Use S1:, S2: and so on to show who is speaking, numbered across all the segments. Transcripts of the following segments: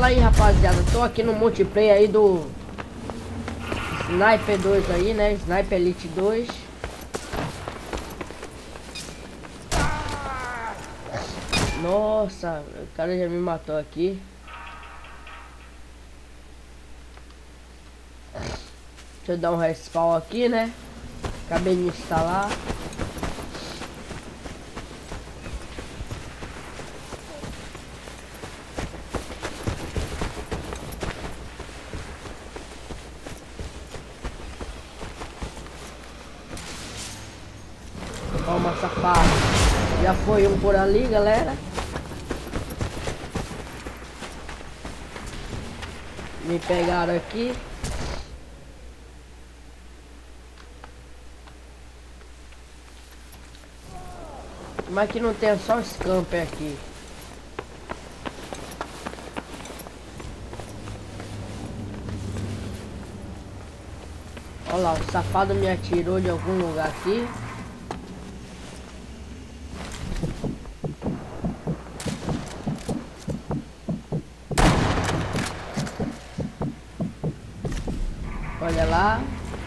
S1: Fala aí, rapaziada, tô aqui no multiplayer aí do Sniper 2 aí, né? Sniper Elite 2. Nossa, o cara já me matou aqui. Deixa eu dar um respawn aqui, né? Acabei de instalar. Toma, safado. Já foi um por ali, galera. Me pegaram aqui. Mas que não tem só scamper aqui. Olha lá, o safado me atirou de algum lugar aqui. Olha lá.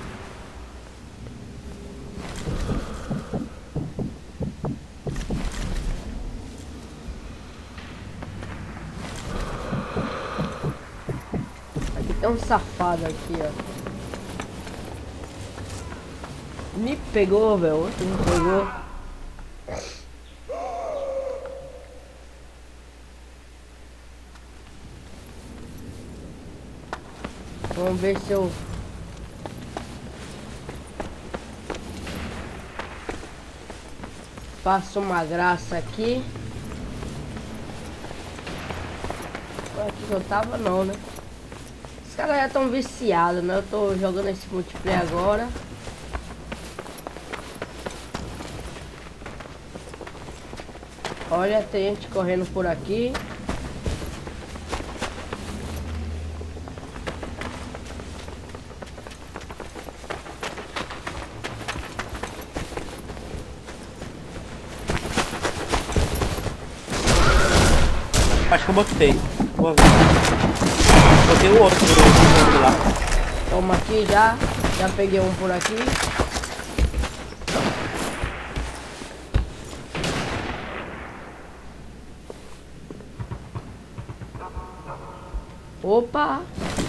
S1: Aqui tem um safado aqui, ó. Me pegou, velho. Outro me pegou. Vamos ver se eu... faço uma graça aqui. Aqui que eu tava não, né? Os caras já estão viciados, né? Eu tô jogando esse multiplayer agora. Olha, tem gente correndo por aqui.
S2: Acho que eu botei. Boa vez. Botei o outro lá.
S1: Toma aqui já. Já peguei um por aqui. Opa!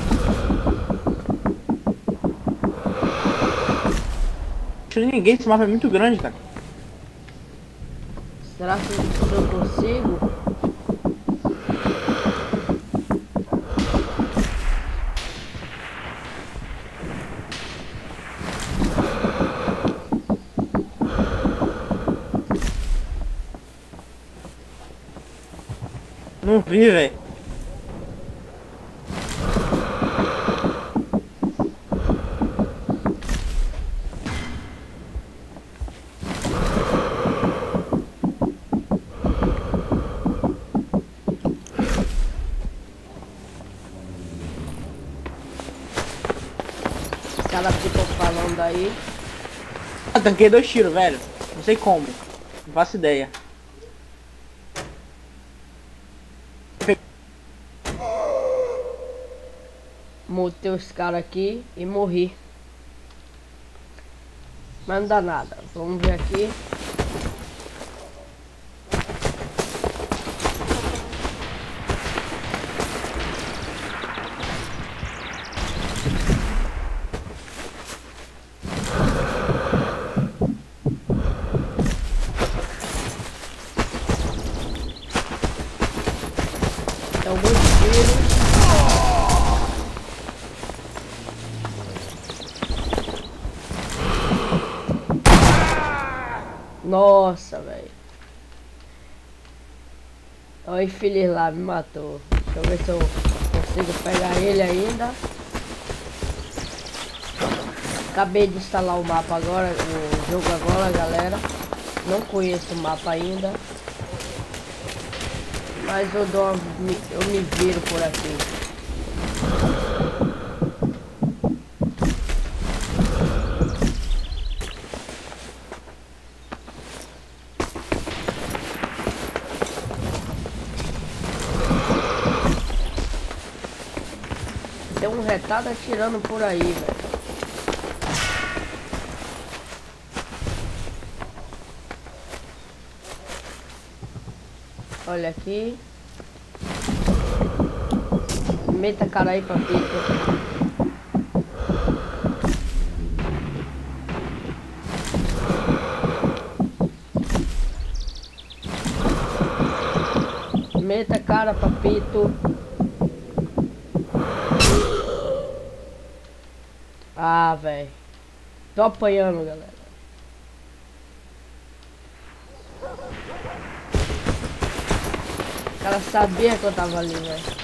S2: Não ninguém, esse mapa é muito grande, cara.
S1: Será que eu consigo?
S2: Não vi, velho.
S1: Os caras ficam falando aí.
S2: Ah, tanquei 2 tiros, velho. Não sei como. Não faço ideia.
S1: Mutei os caras aqui e morri. Mas não dá nada. Vamos ver aqui. Tem alguns tiros. Nossa, velho. Olha o infeliz lá, me matou. Deixa eu ver se eu consigo pegar ele ainda. Acabei de instalar o mapa agora, o jogo agora, galera. Não conheço o mapa ainda. Mas eu me viro por aqui. tem um retado atirando por aí, velho. Olha aqui. Meta a cara aí, papito. Meta a cara, papito. Ah, velho. Tô apanhando, galera. O cara sabia que eu tava ali, velho.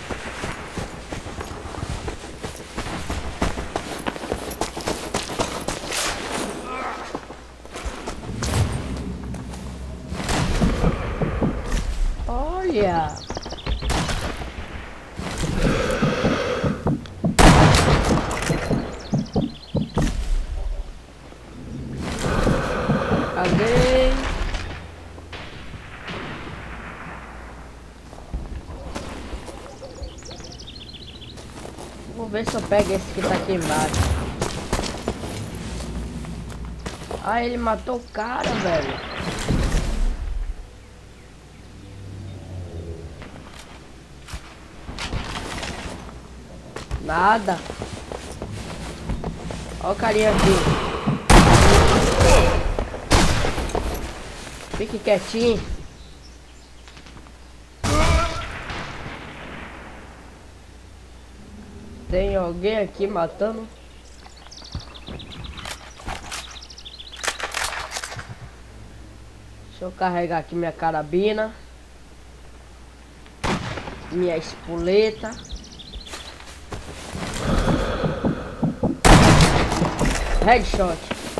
S1: Olha. Cadê? Vou ver se eu pego esse que tá aqui embaixo. Ah, ele matou o cara, velho. Nada. Olha o carinha aqui. Fique quietinho. Tem alguém aqui matando. Deixa eu carregar aqui minha carabina. Minha espoleta. Headshot.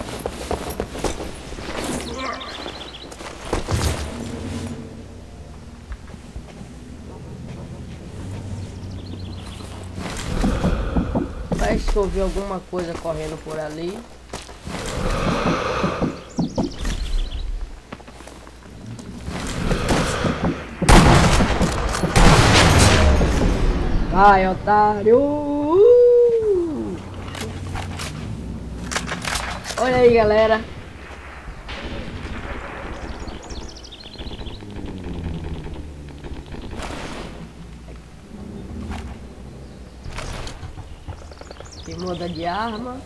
S1: Parece que eu vi alguma coisa correndo por ali. Vai, otário! Olha aí, galera. Que muda de arma.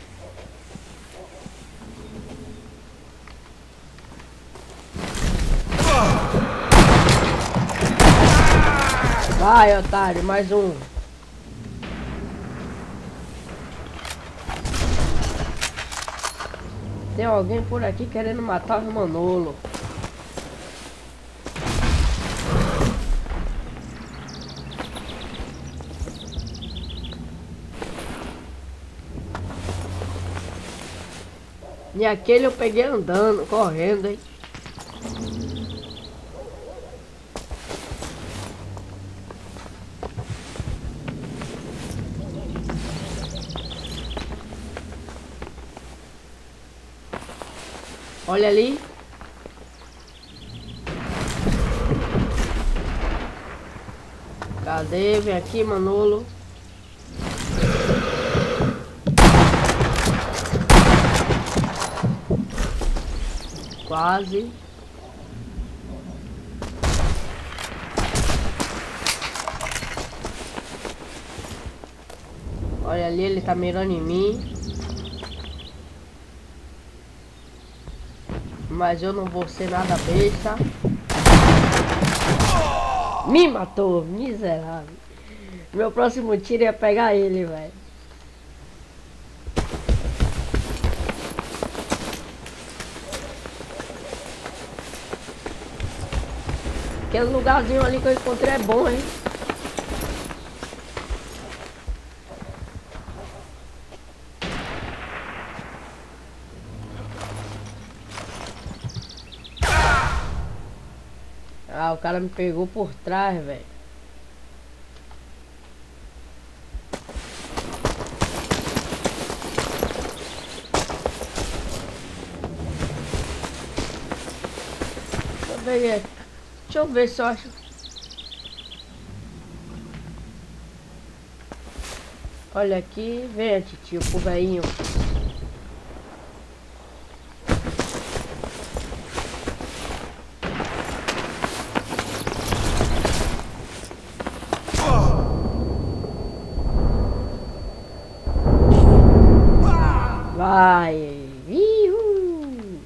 S1: Vai, otário, mais um. Tem alguém por aqui querendo matar o Manolo. E aquele eu peguei andando, correndo, hein. Olha ali. Cadê? Vem aqui, Manolo. Quase. Olha ali, ele tá mirando em mim. Mas eu não vou ser nada besta. Me matou, miserável. Meu próximo tiro ia pegar ele, velho. Aquele lugarzinho ali que eu encontrei é bom, hein? Ah, o cara me pegou por trás, velho. Deixa eu ver se eu acho. Olha aqui, vem, tio, pro velhinho. Vai! Ihu!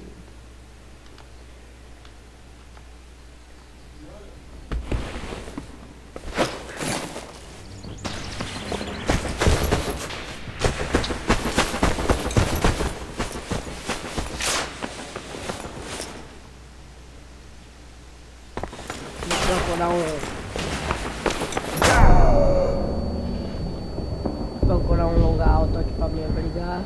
S1: Vou procurar um lugar alto aqui pra me abrigar.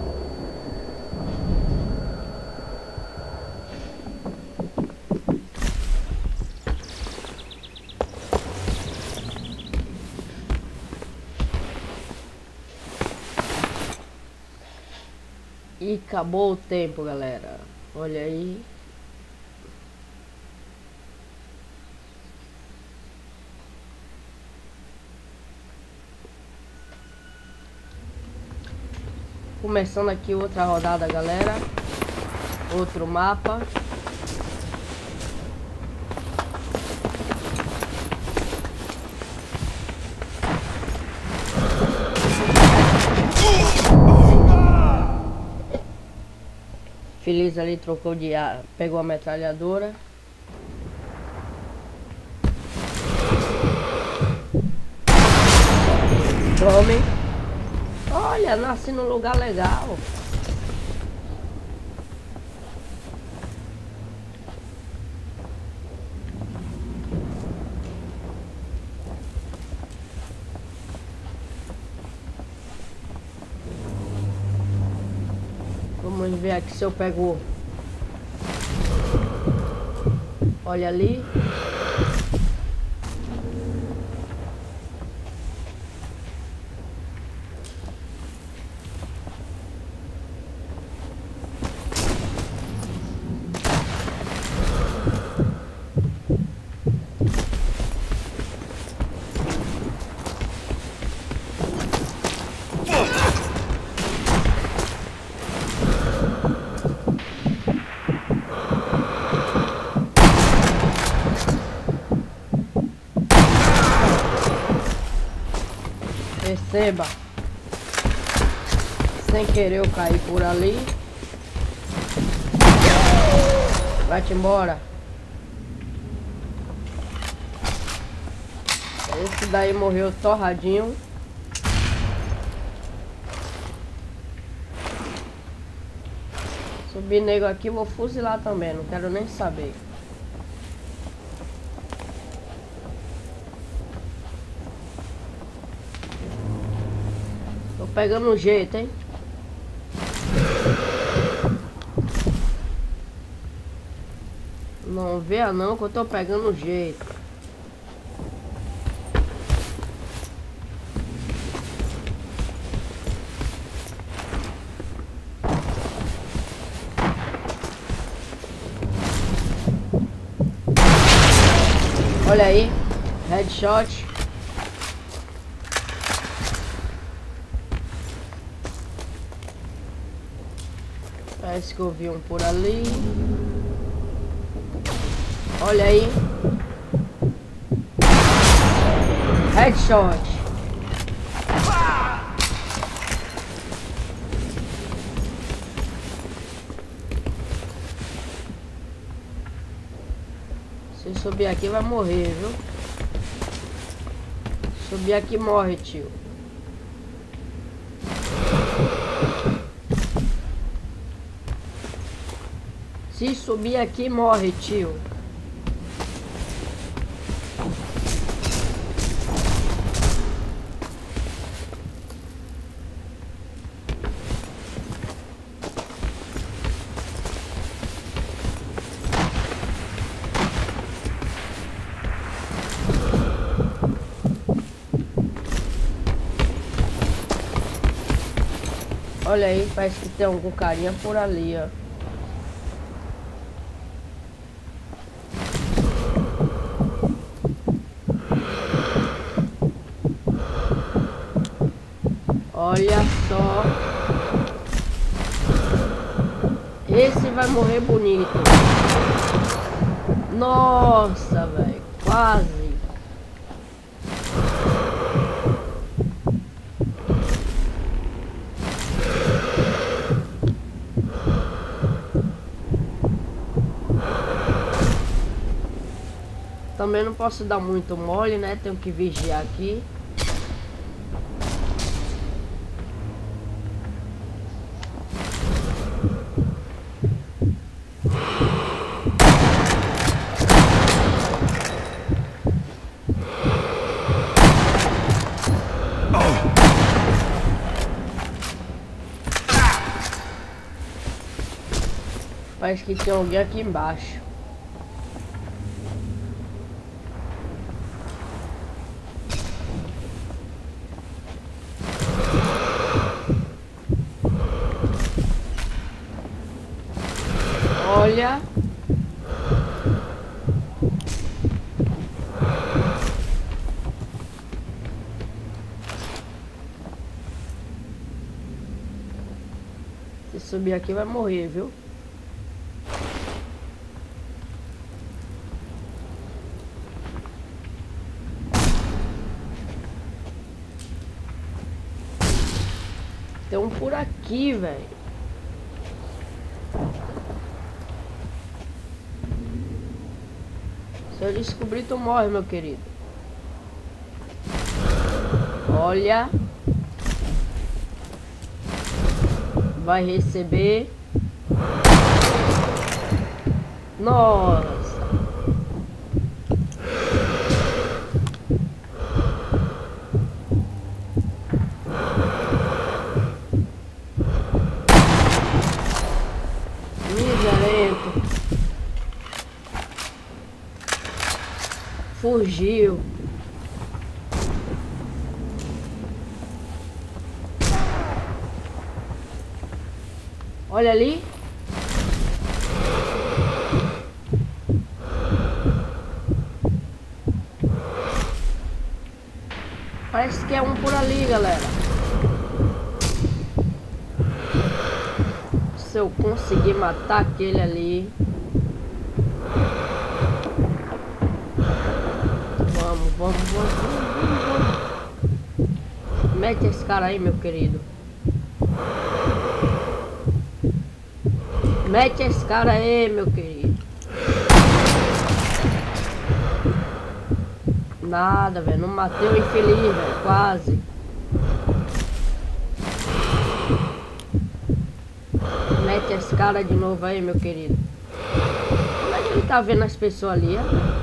S1: E acabou o tempo, galera. Olha aí. Começando aqui outra rodada, galera. Outro mapa. Feliz ali trocou de ar, pegou a metralhadora. Tome. Olha, nasci num lugar legal. Vamos ver aqui se eu pego. Olha ali. Perceba, sem querer eu caí por ali. Vai-te embora. Esse daí morreu torradinho. Subir nego aqui, vou fuzilar também, não quero nem saber. Pegando um jeito, hein? Não vê não que eu tô pegando um jeito. Olha aí, headshot. Parece que eu vi um por ali. Olha aí. Headshot. Se subir aqui vai morrer, viu? Subir aqui morre, tio. Se subir aqui, morre, tio. Olha aí, parece que tem algum carinha por ali, ó. Olha só. Esse vai morrer bonito. Nossa, velho. Quase. Também não posso dar muito mole, né? Tenho que vigiar aqui. Parece que tem alguém aqui embaixo. Olha. Se subir aqui vai morrer, viu? Tem um por aqui, velho. Se eu descobrir, tu morre, meu querido. Olha. Vai receber. Nossa. Miserento. Fugiu. Olha ali. Parece que é um por ali, galera. Se eu conseguir matar aquele ali. Vamos. Mete esse cara aí, meu querido. Mete esse cara aí, meu querido. Nada, velho. Não matei o infeliz, velho. Quase. Mete esse cara de novo aí, meu querido. Como é que ele tá vendo as pessoas ali, ó?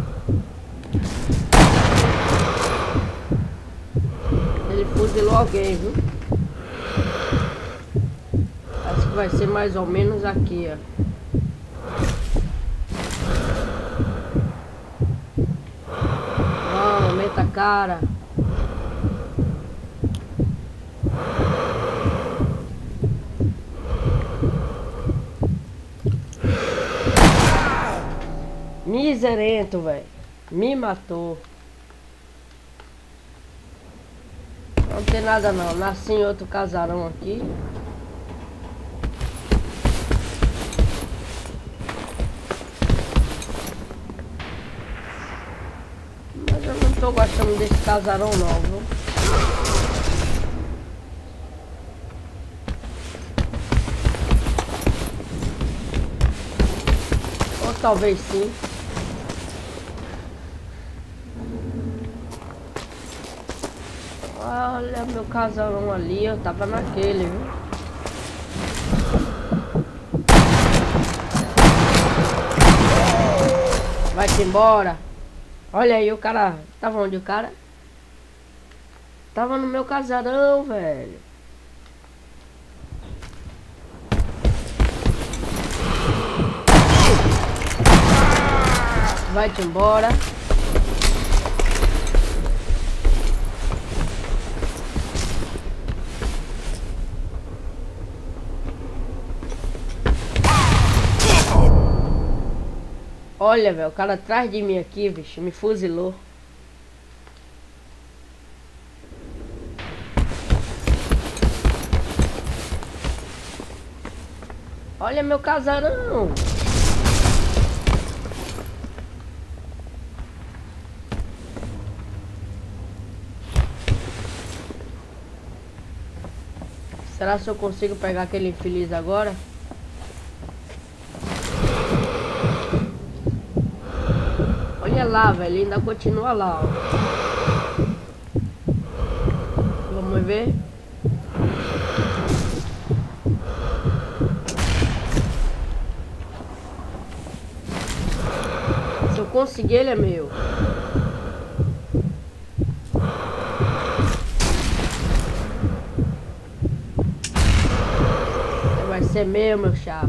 S1: Ele fuzilou alguém, viu? Acho que vai ser mais ou menos aqui, ó. Vamos, meta a cara. Miserento, velho. Me matou. Não tem nada não. Nasci em outro casarão aqui. Mas eu não tô gostando desse casarão não, viu? Ou talvez sim. Olha meu casarão ali, eu tava naquele, viu? Vai-te embora. Olha aí o cara. Tava onde o cara? Tava no meu casarão, velho. Vai-te embora. Olha, velho, o cara atrás de mim aqui, bicho, me fuzilou. Olha meu casarão. Será que eu consigo pegar aquele infeliz agora? Olha lá, velho. Ainda continua lá, ó. Vamos ver. Se eu conseguir, ele é meu. Vai ser meu chapa.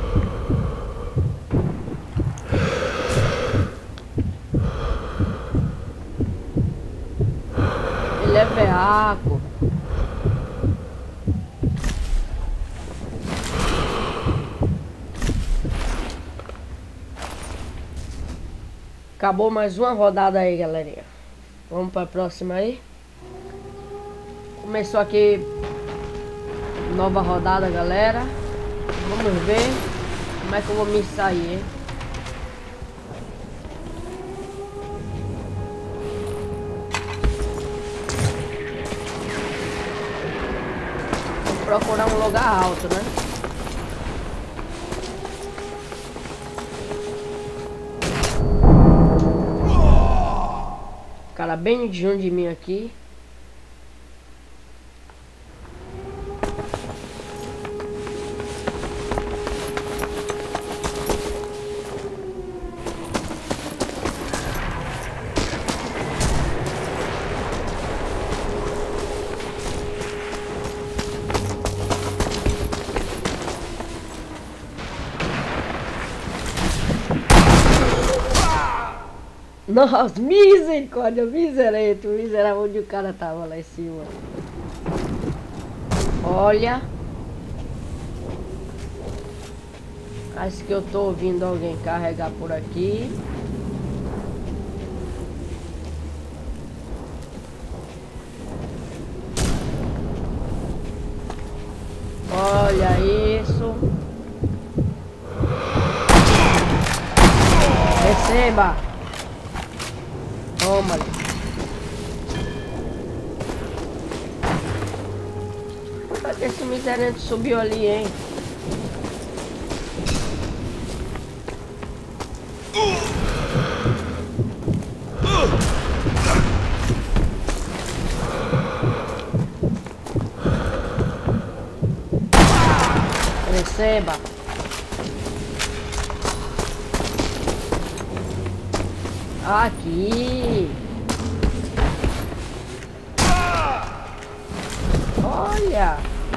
S1: Ele é veaco. Acabou mais uma rodada aí, galerinha. Vamos para a próxima aí. Começou aqui nova rodada, galera. Vamos ver como é que eu vou me sair, hein? Vou procurar um lugar alto, né? Cara bem junto de mim aqui. Nossa, misericórdia, miserável onde o cara tava lá em cima. Olha. Acho que eu tô ouvindo alguém carregar por aqui. Olha isso. Receba. Toma. Cadê esse miserento subiu ali, hein? Receba. Aqui. Olha.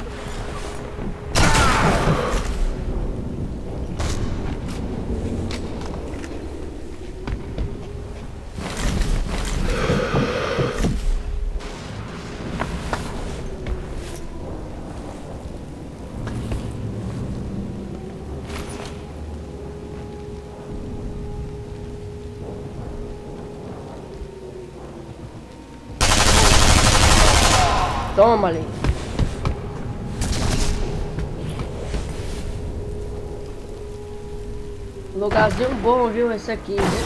S1: Toma ali. Lugarzinho bom, viu? Esse aqui, viu?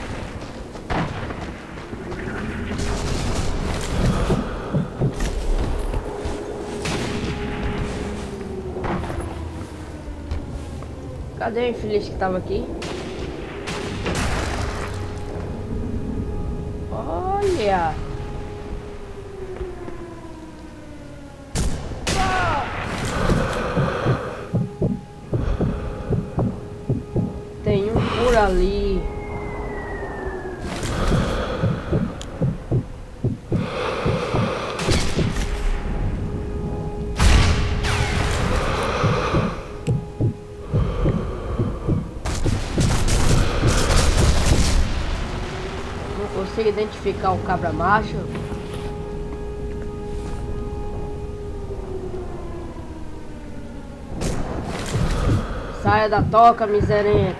S1: Cadê o infeliz que tava aqui? Olha! Tem um por ali. Não consigo identificar o cabra macho. Saia da toca, miserento.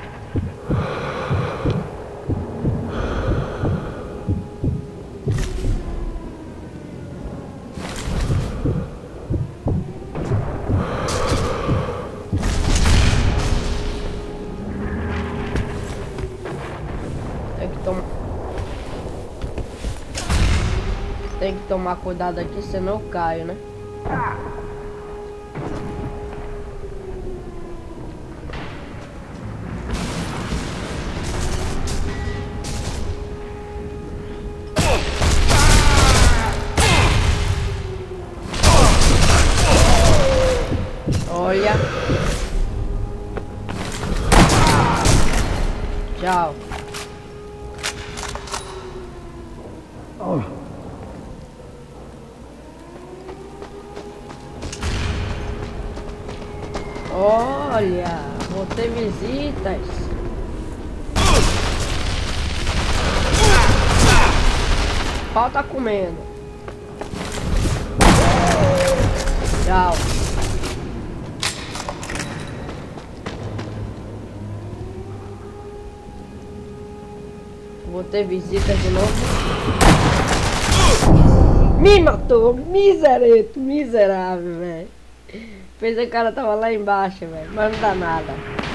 S1: Tem que tomar cuidado aqui, senão eu caio, né? Olha. Tchau. Olha, vou ter visitas. O pau tá comendo. Tchau. Vou ter visita de novo. Me matou, miserável, velho. Fez o cara tava lá embaixo, velho, mas não dá nada.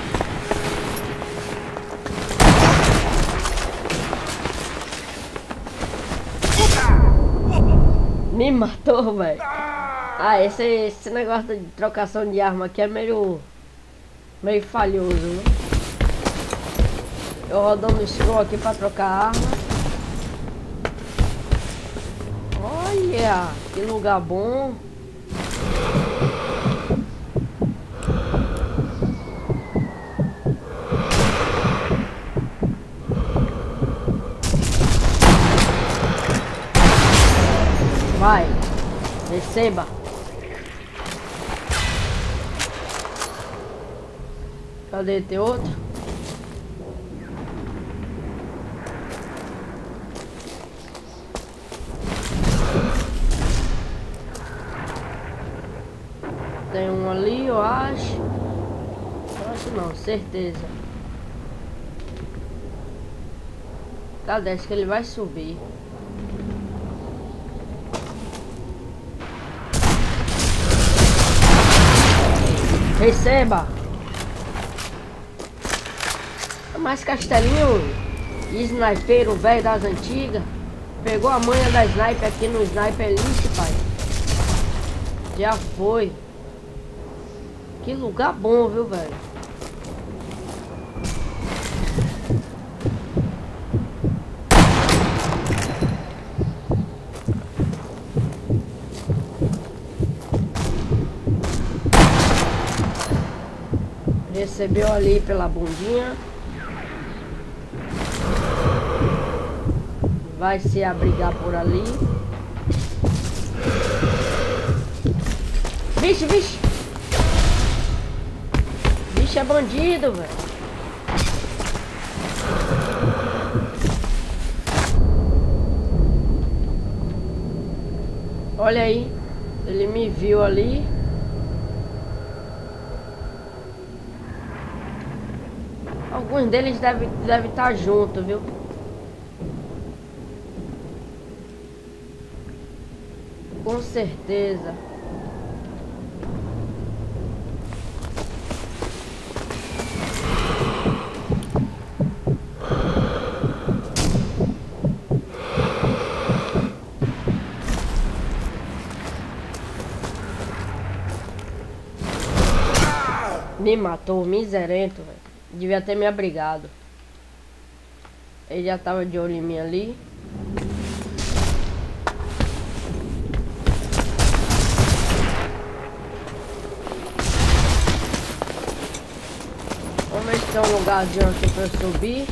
S1: Me matou, velho. Ah, esse negócio de trocação de arma aqui é meio falhoso, né? Eu rodando o scroll aqui pra trocar arma. Olha, que lugar bom. Vai, receba. Cadê? Tem outro? Tem um ali, eu acho. Eu acho não, certeza. Cadê? Acho que ele vai subir. Receba! Mais castelinho snipeiro velho das antigas. Pegou a manha da sniper aqui no Sniper Elite, pai. Já foi. Que lugar bom, viu, velho? Recebeu ali pela bundinha. Vai se abrigar por ali. Vixe, vixe. Vixe, é bandido, velho. Olha aí. Ele me viu ali. Alguns deles devem estar juntos, viu? Com certeza. Me matou, miserento, velho. Devia ter me abrigado. Ele já tava de olho em mim ali. Vamos ver se tem um lugarzinho aqui pra eu subir.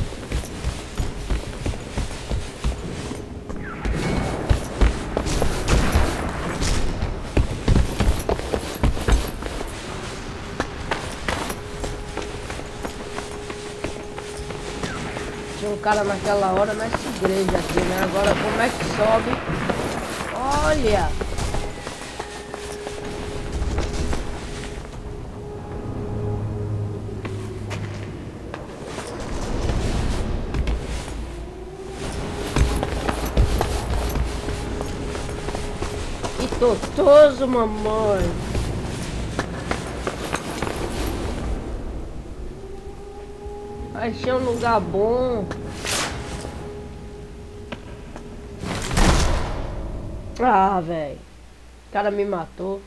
S1: Tinha um cara naquela hora nessa igreja aqui, né? Agora como é que sobe? Olha! Que gostoso, mamãe! Achei um lugar bom. Ah, velho. O cara me matou.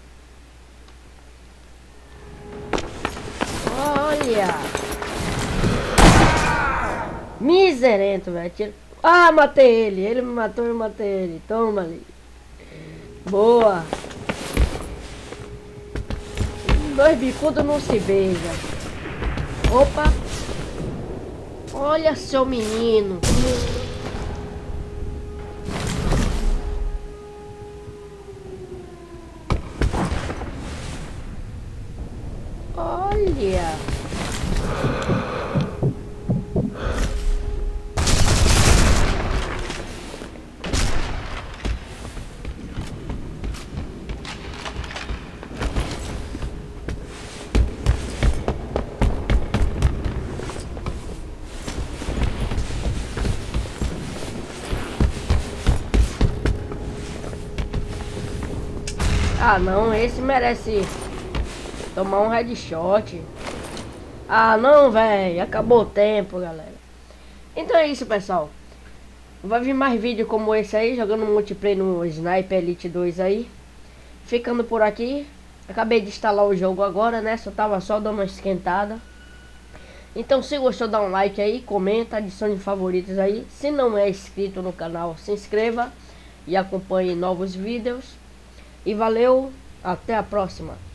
S1: Olha. Miserento, velho. Ah, matei ele. Ele me matou, eu matei ele. Toma ali. Boa. Dois bicudos não se beijam. Opa. Olha, seu menino. Olha. Ah, não, esse merece tomar um headshot. Ah, não, velho, acabou o tempo, galera. Então é isso, pessoal. Vai vir mais vídeo como esse aí, jogando multiplayer no Sniper Elite 2 aí. Ficando por aqui. Acabei de instalar o jogo agora, né? Tava só dando uma esquentada. Então se gostou, dá um like aí, comenta, adicione favoritos aí. Se não é inscrito no canal, se inscreva e acompanhe novos vídeos. E valeu, até a próxima.